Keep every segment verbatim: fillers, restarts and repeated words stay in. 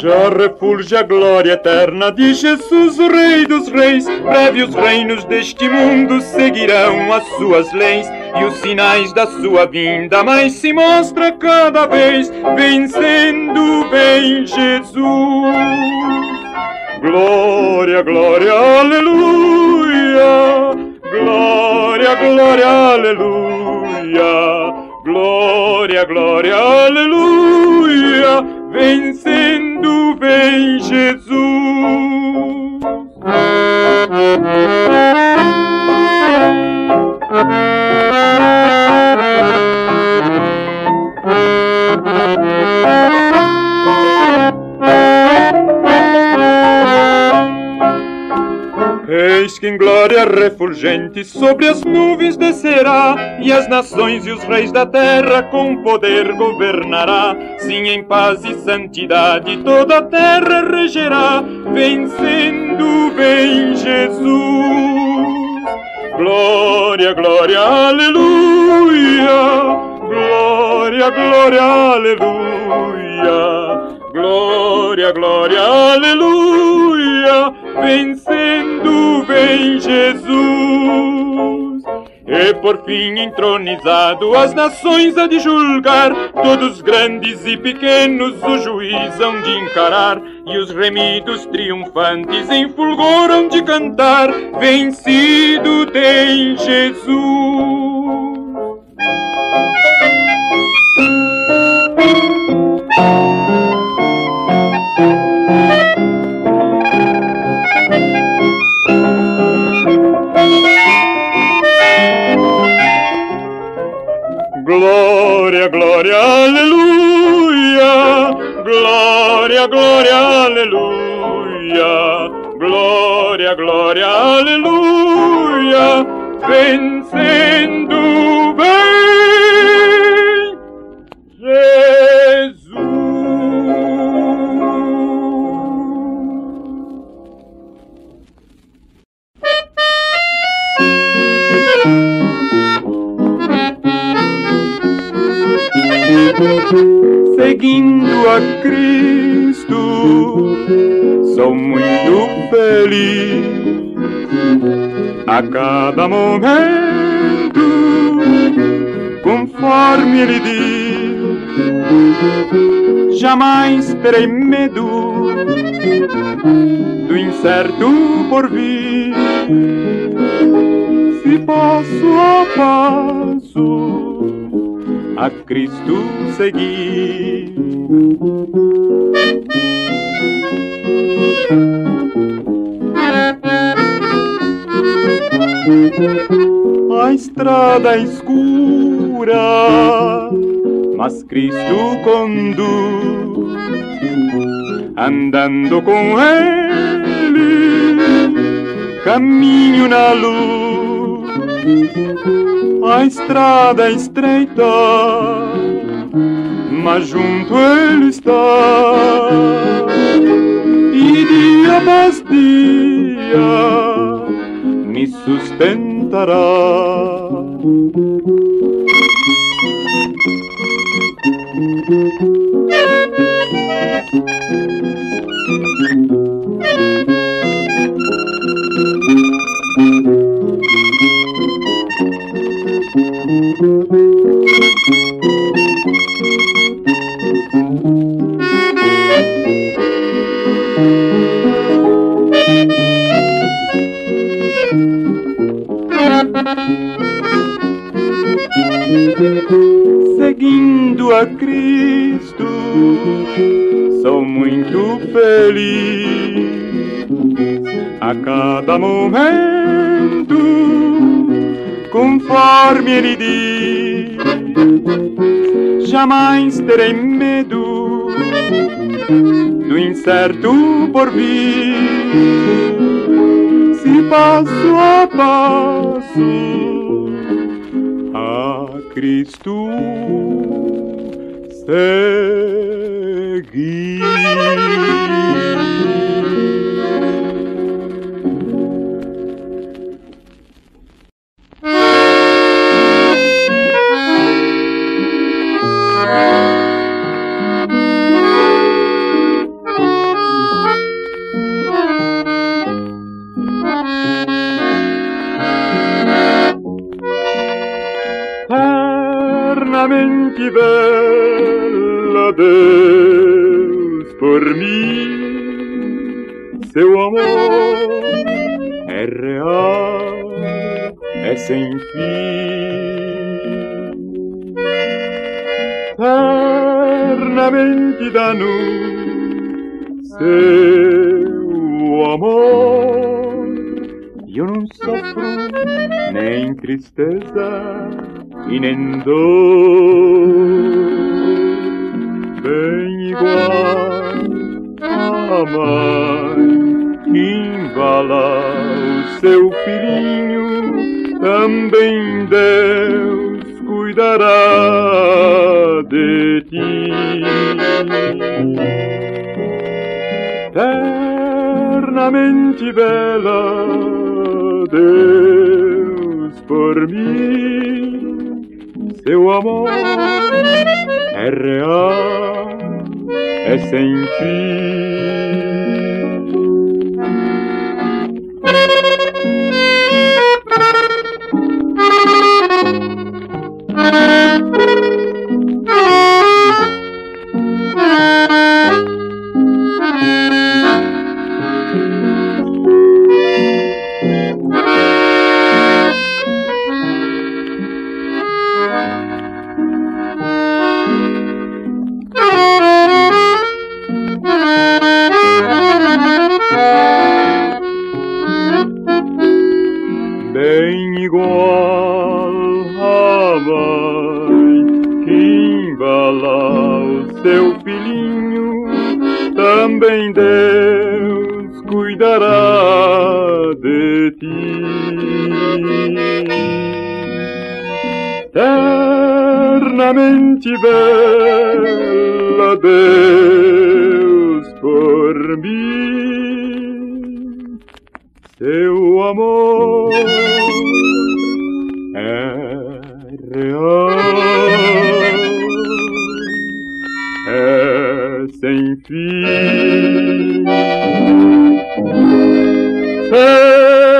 Já refulge a glória eterna de Jesus, o Rei dos Reis. Breve os reinos deste mundo seguirão as suas leis, e os sinais da sua vinda mais se mostra cada vez, vencendo bem Jesus. Glória, glória, aleluia. Glória, glória, aleluia. Glória, glória, aleluia. Vencendo vem Jesus. Eis que em glória refulgente sobre as nuvens descerá, e as nações e os reis da terra com poder governará. Sim, em paz e santidade toda a terra regerá, vencendo vem Jesus. Glória, glória, aleluia. Glória, glória, aleluia. Glória, glória, aleluia. Vencendo vem Jesus. E por fim entronizado as nações há de julgar, todos grandes e pequenos o juiz hão de encarar, e os remidos triunfantes em fulgor hão de cantar, vencido tem Jesus. Glória, glória, aleluia. Glória, glória, aleluia. Glória, glória, aleluia. Vencendo vem Jesus. Seguindo a Cristo, sou muito feliz. A cada momento, conforme Ele diz, jamais terei medo do incerto porvir. Se passo a passo a Cristo seguir. A estrada escura, mas Cristo conduz, andando com Ele, caminho na luz. A estrada é estreita, mas junto Ele está, e dia após dia me sustentará. Seguindo a Cristo, sou muito feliz. A cada momento, conforme Ele diz, jamais terei medo do incerto porvir. Se passo a passo a Cristo seguir. Deus por mim, seu amor é real, é sem fim. Eternamente dá-nos seu amor, e eu não sofro nem tristeza e nem dor. Bem igual a mãe que embala o seu filhinho, também Deus cuidará de ti. Eternamente bela, Deus por mim, seu amor é real, é sem fim. Bem igual a mãe que embala o seu filhinho, também Deus cuidará de ti. Eternamente bela, Deus por mim, seu amor é real, é sem fim, sem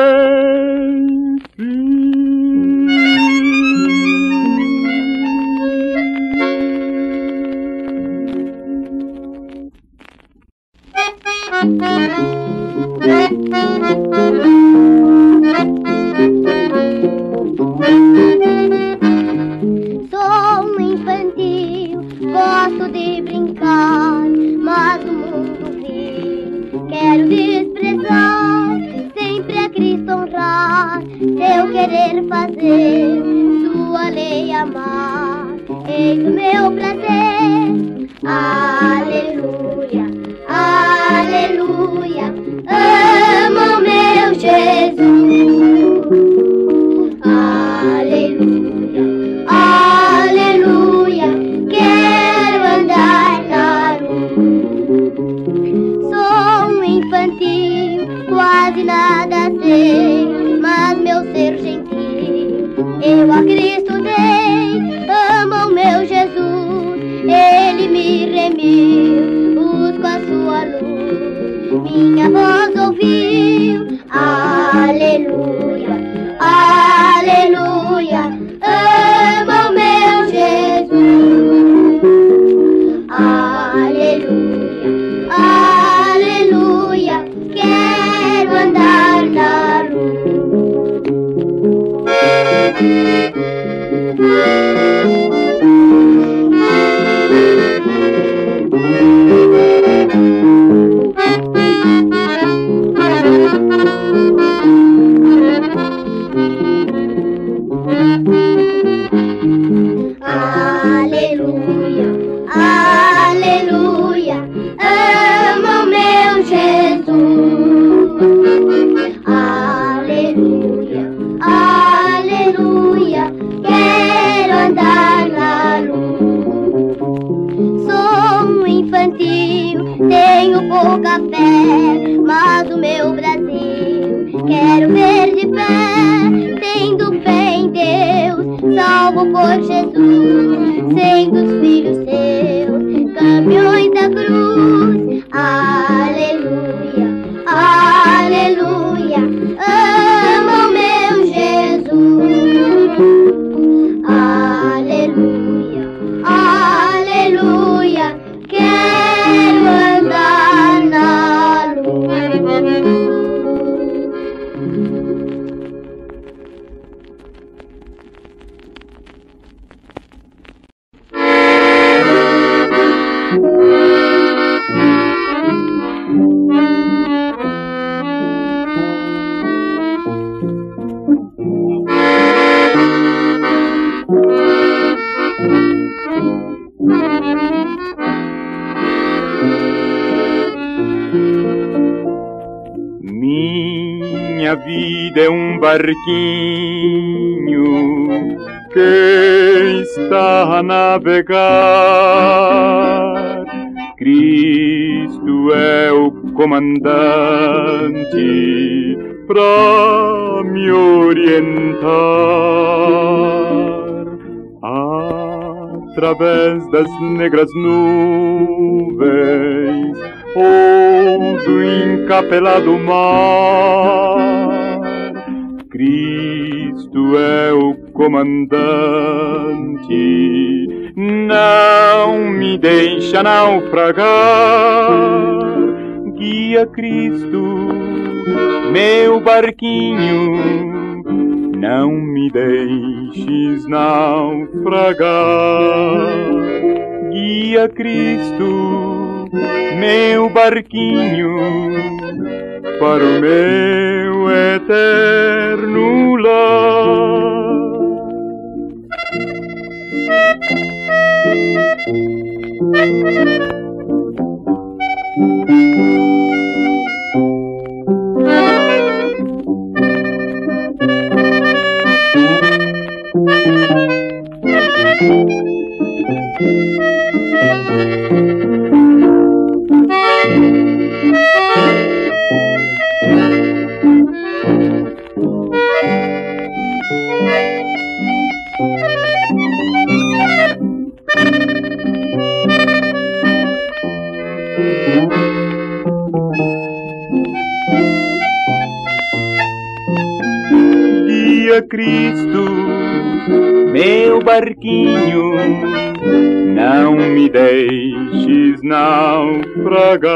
Sou um infantil, gosto de brincar, mas o mundo vê, quero desprezar, sempre a Cristo honrar, seu querer fazer, sua lei amar, eis o meu prazer. Aleluia, aleluia, amo o meu Jesus. Aleluia, aleluia, quero andar na luz. Sou um infantil, quase nada sei, mas meu ser gentil eu a Cristo dei. Amo o meu Jesus, ele me remiu, busco a sua luz, minha voz ouviu. Aleluia, aleluia, amo o meu Jesus. Aleluia, aleluia, quero andar na luz. Aleluia, aleluia, amo o meu Jesus. Aleluia, aleluia, quero andar na luz. Sou um infantil, tenho pouca fé, mas o meu Brasil quero ver de pé. Tendo fé em Deus, salvo por Jesus, sendo os filhos seus, campeões da cruz. Aleluia, aleluia, amo o meu Jesus. Aleluia, aleluia, minha vida é um barquinho que está a navegar. Cristo é o comandante pra me orientar. Através das negras nuvens ou do encapelado mar, Cristo é o comandante, não me deixa naufragar. Guia Cristo, meu barquinho, não me deixes naufragar. Guia Cristo, meu barquinho, para o meu eterno lar. Guia Cristo, meu barquinho, não me deixes naufragar.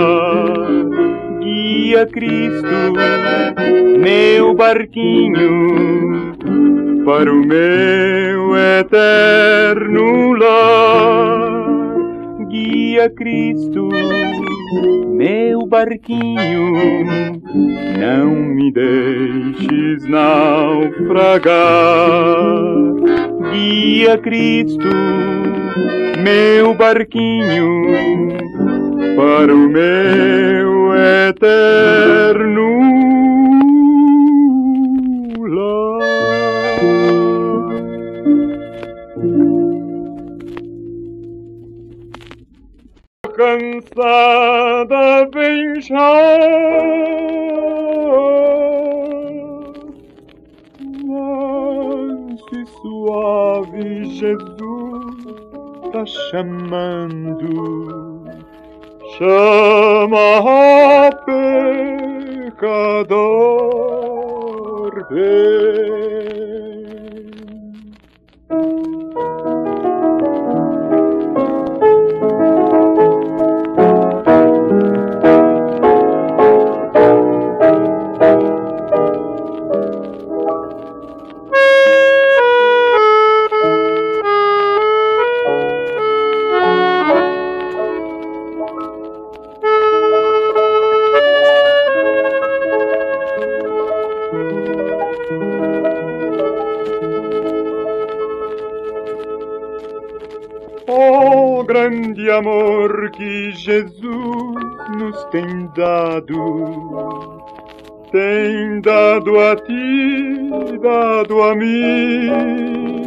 Guia Cristo, meu barquinho, para o meu eterno lar. Guia Cristo, meu barquinho, não me deixes naufragar. Guia Cristo, meu barquinho, para o meu eterno lar. Cansada vem já, manso e suave Jesus tá chamando, chama a pecador, vem. Oh, grande amor que Jesus nos tem dado, tem dado a ti, dado a mim.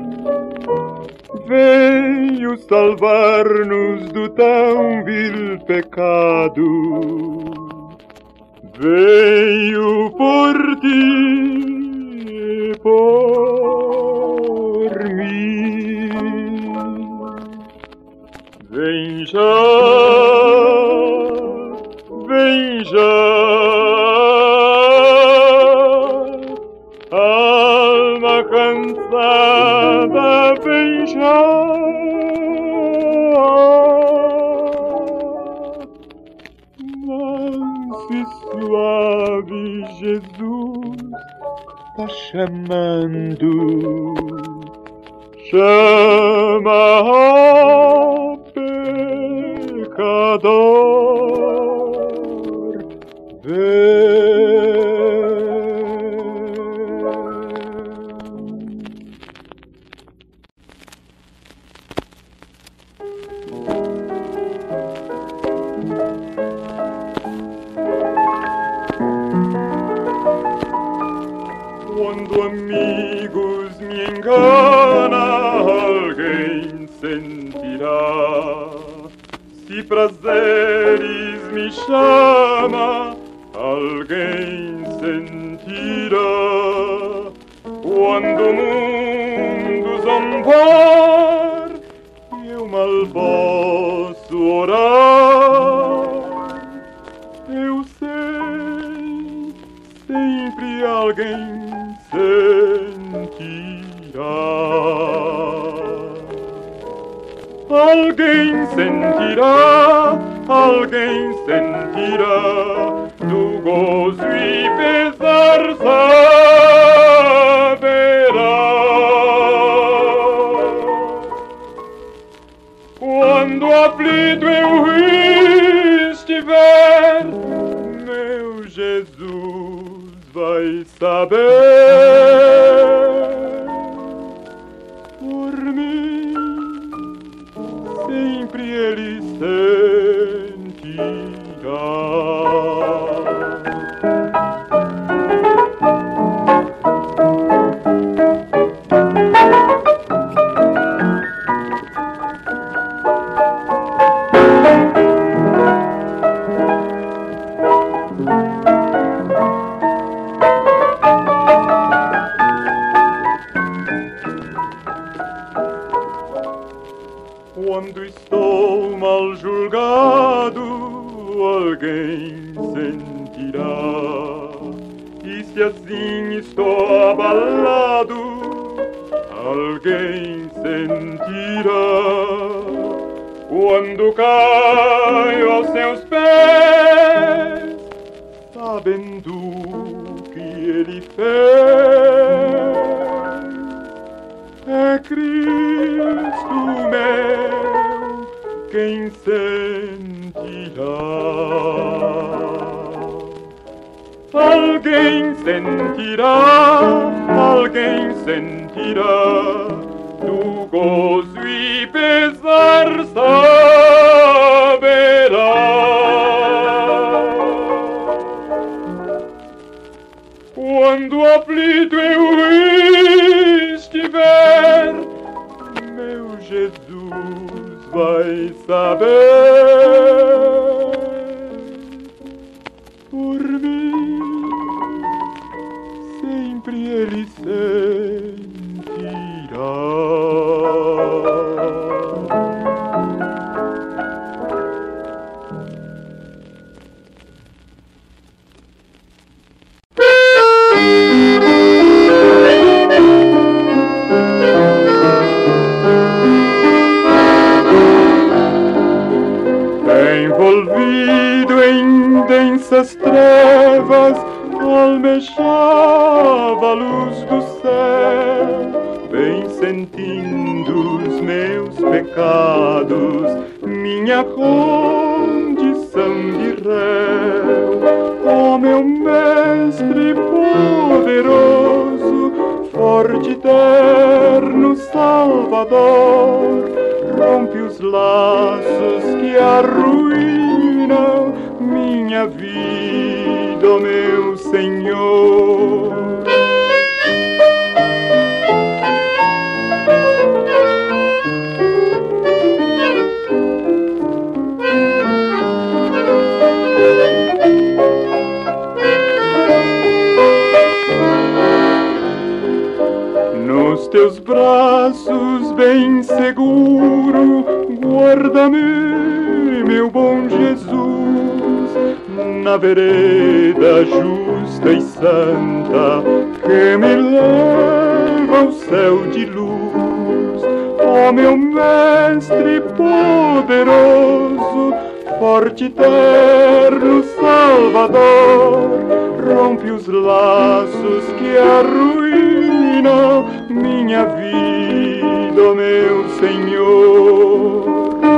Veio salvar-nos do tão vil pecado, veio por ti e por mim. Vem já, vem já, alma cansada, vem já. Manso e suave Jesus tá chamando, chama a pecador, vem. Se prazeres me chama, alguém sentirá. Quando o mundo zombar, eu mal posso orar. Eu sei, sempre alguém sentirá. Alguém sentirá, alguém sentirá, do gozo e pesar saberá. Quando aflito eu estiver, meu Jesus vai saber por mim. Sempre ele sentirá. Quando estou mal julgado, alguém sentirá. E se assim estou abalado, alguém sentirá. Quando caio aos seus pés, sabendo que ele fez, é Cristo meu quem sentirá. Alguém sentirá, alguém sentirá, do gozo e pesar saberá. Quando aflito eu estiver, meu Jesus vai saber por mim. Sempre ele sentirá. Envolvido em densas trevas, almejava a luz do céu, bem sentindo os meus pecados, minha condição de réu. Ó meu mestre poderoso, forte, eterno Salvador, rompe os laços que arruinam minha vida, ó meu Senhor. Nos teus braços bem seguro, guarda-me, meu bom Jesus, na vereda justa e santa que me leva ao céu de luz. Ó meu mestre poderoso, forte, eterno Salvador, rompe os laços que arruinam minha vida, ó meu Senhor.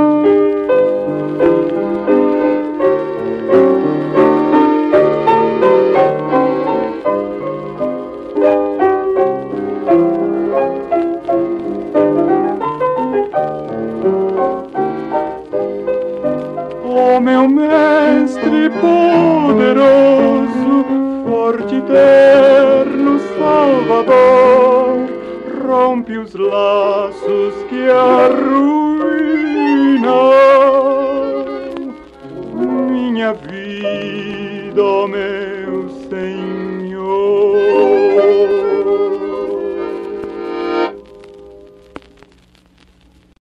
Ó meu mestre poderoso, forte, eterno Salvador, rompe os laços que arruinam homem.